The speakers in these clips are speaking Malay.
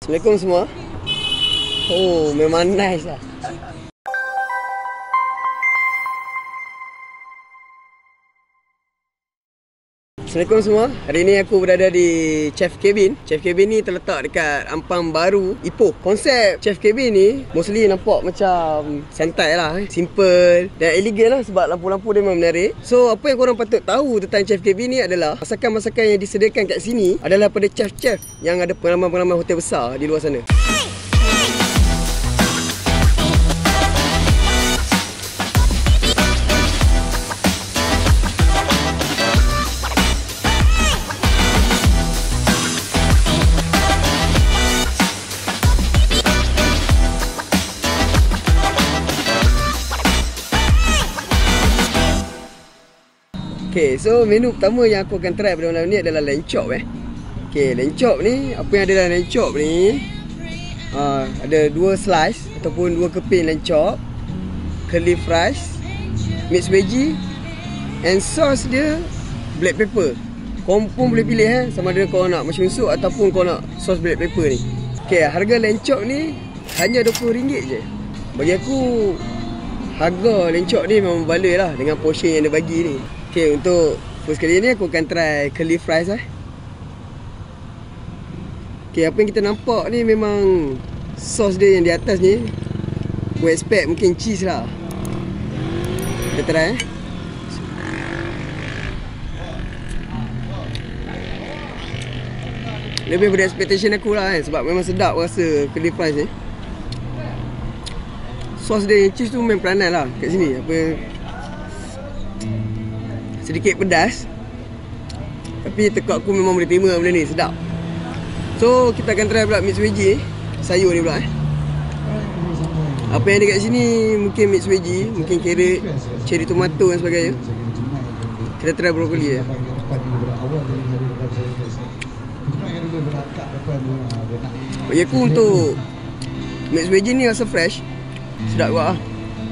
Assalamualaikum semua. Oh, memang nice lah. Assalamualaikum semua. Hari ni aku berada di Chef Cabin. Chef Cabin ni terletak dekat Ampang Baru, Ipoh. Konsep Chef Cabin ni mostly nampak macam santai lah, simple dan elegan lah sebab lampu-lampu dia memang menarik. So apa yang korang patut tahu tentang Chef Cabin ni adalah masakan-masakan yang disediakan kat sini adalah pada chef-chef yang ada pengalaman-pengalaman hotel besar di luar sana. Okay, so menu pertama yang aku akan try pada malam ni adalah lamb chop Okay, lamb chop ni, apa yang ada dalam lamb chop ni, ada 2 slice ataupun 2 keping lamb chop, curly fries, mixed veggie, and sauce dia black pepper. Korang pun boleh pilih sama ada korang nak mushroom soup ataupun korang nak sauce black pepper ni. Okay, harga lamb chop ni hanya RM20 je. Bagi aku, harga lamb chop ni memang baloi lah dengan portion yang dia bagi ni. Okay, untuk first kali ni aku akan try curly fries Okay, apa yang kita nampak ni memang sos dia yang di atas ni, aku expect mungkin cheese lah. Kita try lebih dari expectation aku lah sebab memang sedap rasa curly fries ni. Sos dia yang cheese tu memang peranan lah kat sini. Sedikit pedas, tapi tekak aku memang boleh terima benda ni, sedap. So kita akan try pula mixed veggie, sayur ni pula Apa yang ada kat sini mungkin mixed veggie, mungkin carrot, cherry tomato dan sebagainya. Kita try brokoli je. Bagi aku untuk mixed veggie ni rasa fresh, sedap juga lah.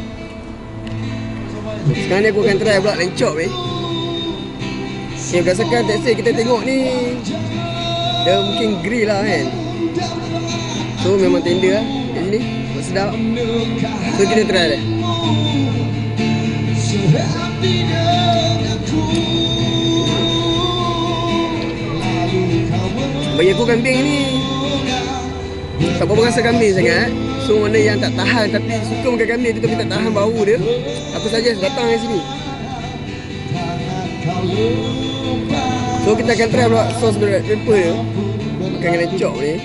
Sekarang ni aku akan try pula lamb chop ni. Okay, berdasarkan tekstur kita tengok ni, dia mungkin grill lah kan. So memang tender lah kat sini, sedap. So kita try dah. Bagi aku kambing ni tak berapa rasa kambing sangat. So mana yang tak tahan tapi suka makan kambing tu tapi tak tahan bau dia, aku suggest datang kat sini. So kita akan try pula sos black pepper dia, makan dengan lamb chop ni.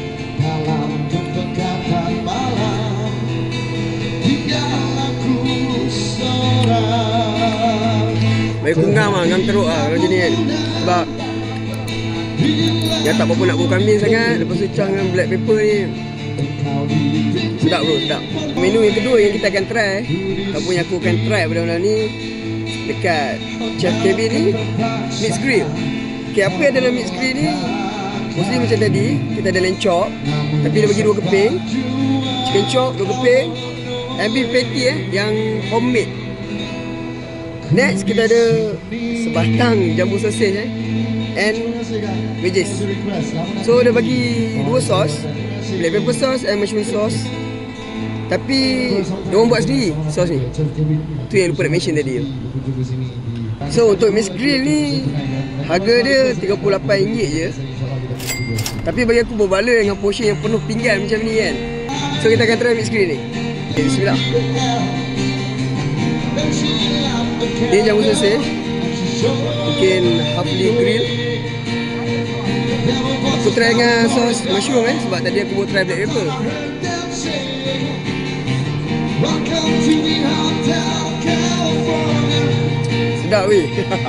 Baik aku ngam teruk lah kalau macam ni kan. Sebab dia tak berapa nak bau kambing sangat, lepas tu cah dengan black pepper ni, sedap bro, sedap. Menu yang kedua yang kita akan try, ataupun yang aku akan try pada malam ni dekat Chef Cabin ni, mixed grill. Okay, apa yang ada dalam mixed grill ni mostly macam tadi, kita ada lamb chop tapi dia bagi 2 keping, chicken chop 2 keping, and beef patty yang homemade. Next kita ada sebatang jambu sosis and veggies. So dia bagi 2 sos, black pepper sauce and mushroom sauce. Tapi diorang buat sendiri sos ni. Tu yang lupa nak mention tadi. So untuk mixed grill ni harga dia RM38 je. Tapi bagi aku berbaloi dengan portion yang penuh pinggan macam ni kan. So kita akan try mixed grill ni. Okay, bismillah. Ni jambu sosis, mungkin halfly grill. Aku try dengan sos mushroom sebab tadi aku baru try black pepper. Sedap weh.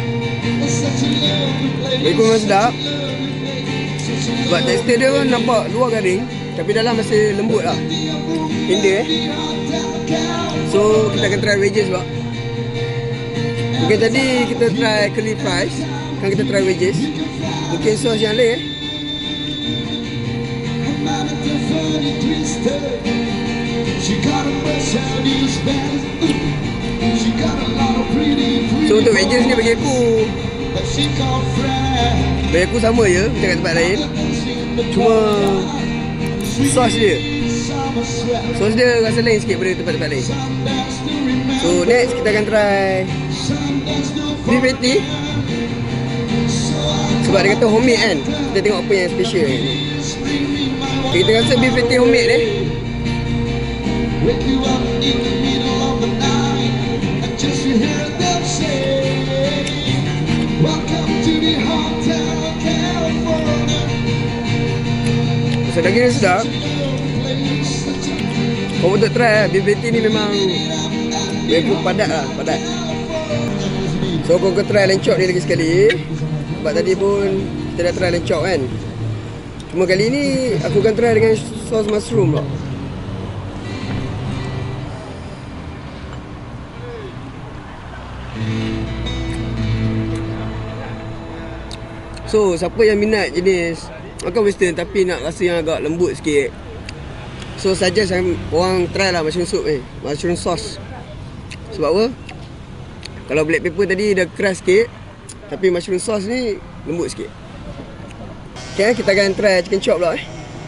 Bagi aku memang sedap. Sebab tekstur dia pun nampak luar garing tapi dalam masih lembut lah, tender So kita akan try wedges pula. Mungkin tadi kita try curly fries, sekarang kita try wedges. Mungkin sos yang lain So untuk wedges ni bagi aku sama je macam kat tempat lain. Cuma sos dia. Sos dia rasa lain sikit daripada tempat-tempat lain. So next kita akan try beef patty. Sebab dia kata homemade kan, kita tengok apa yang special kan. Kita rasa beef patty homemade ni. So daging dia sedap. Kau untuk try beef patty ni memang padat lah, padat. So kau try lencok ni lagi sekali. Sebab tadi pun kita dah try lencok kan. Cuma kali ni aku akan try dengan sos mushroom pula. So siapa yang minat jenis makan western tapi nak rasa yang agak lembut sikit, so suggest orang try lah mushroom soup ni, mushroom sauce. Sebab apa? Kalau black pepper tadi dah keras sikit, tapi mushroom sauce ni lembut sikit. Okay, kita akan try chicken chop pula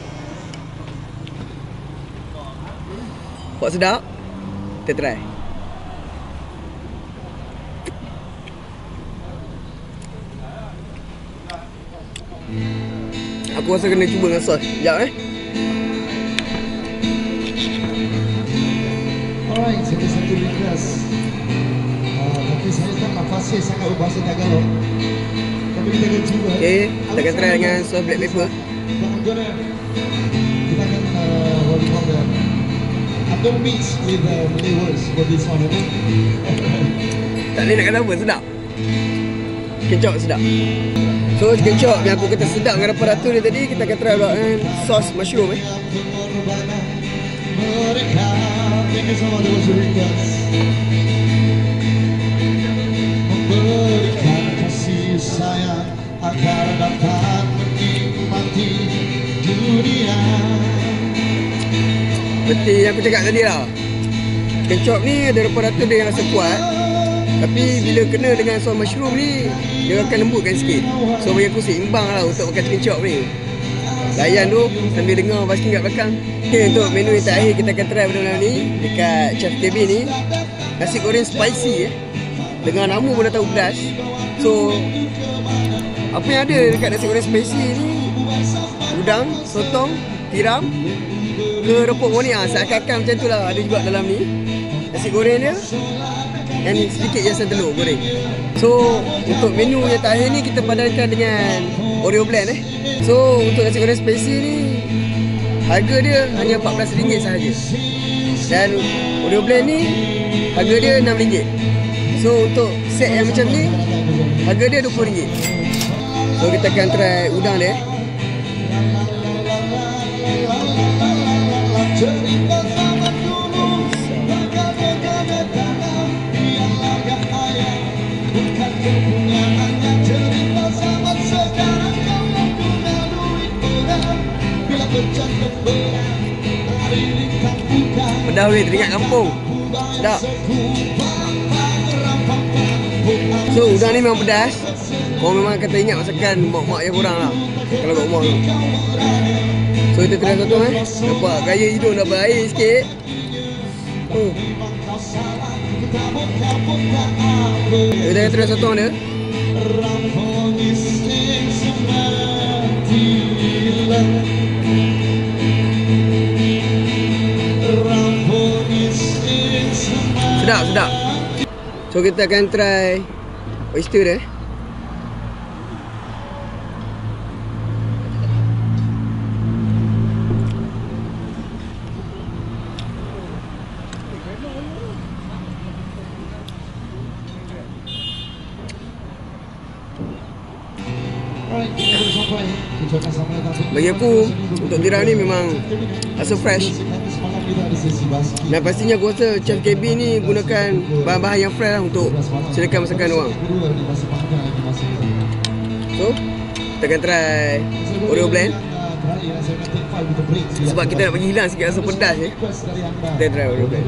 Pok sedap. Kita try. Aku rasa kena cuba dengan sos. Sekejap Alright, saya ada satu request. Tapi saya tak fasih sangat berbahasa Tagalog. Tapi kita akan cuba. Okay, kita akan try dengan sos black pepper. Kita akan what we call the I don't mix with Malay words for this one, okay? Tak boleh nak kata apa, sedap. Chicken chop sedap. So chicken chop yang aku kata sedap dengan rempah-ratu dia tadi, kita akan try pula dengan sos mushroom Memberikan kasih sayang agar dapat menikmati dunia. Seperti yang aku cakap tadi lah, chicken chop ni ada rempah-ratu dia yang rasa kuat, tapi bila kena dengan sos mushroom ni, dia akan lembutkan sikit. So bagi aku seimbang lah untuk makan chicken chop ni. Layan tu sambil dengar basking kat belakang. Okay, untuk menu yang terakhir kita akan try benda-benda ni dekat Chef KB ni, nasi goreng spicy Dengan nama pun dah tahu pedas. So apa yang ada dekat nasi goreng spicy ni, udang, sotong, tiram ke rempuk moni, seakan-akan macam tu lah ada juga dalam ni. Nasi goreng dia dan sedikit hiasan telur goreng. So untuk menu yang terakhir ni kita padankan dengan Oreo blend So untuk nasi goreng spicy ni harga dia hanya RM14 sahaja. Dan Oreo blend ni harga dia RM6. So untuk set yang macam ni harga dia RM20. So kita akan try udang dia. Pedas weh, teringat kampung. Sedap. So udang ni memang pedas. Kau memang kata ingat masakan mak-mak yang korang lah kalau kat rumah tu. So kita try sotong nampak gaya hidung dapat air sikit. Kita akan try sotong dia. Sedap, sedap. So kita akan try oyster dia. Bagi aku, untuk tiram ni memang rasa fresh. Dan pastinya aku rasa Chef KB ni gunakan bahan-bahan yang fresh lah untuk sediakan masakan orang. So, kita akan try Oreo blend. Sebab kita nak bagi hilang sikit rasa pedas ni, kita try Oreo blend.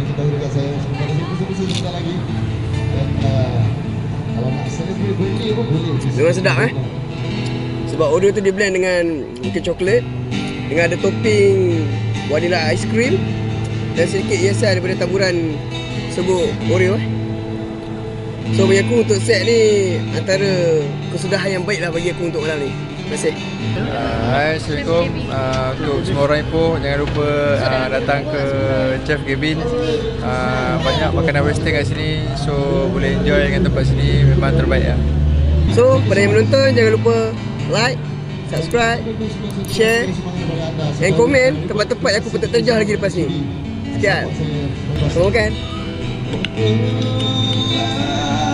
Memang sedap Sebab Oreo tu dia blend dengan mungkin coklat. dengan ada topping vanilla ice cream dan sedikit hiasan daripada taburan serbuk Oreo. So bagi aku untuk set ni antara kesudahan yang baik lah bagi aku untuk malam ni. Terima kasih. Hai, Assalamualaikum. Untuk semua orang Ipoh, jangan lupa datang ke Chef Kevin. Banyak makanan western kat sini, so boleh enjoy dengan tempat sini, memang terbaik lah. So pada yang menonton, jangan lupa like, subscribe, share dan komen tempat-tempat yang aku patut terjah lagi lepas ni. Sekian. Selamat makan.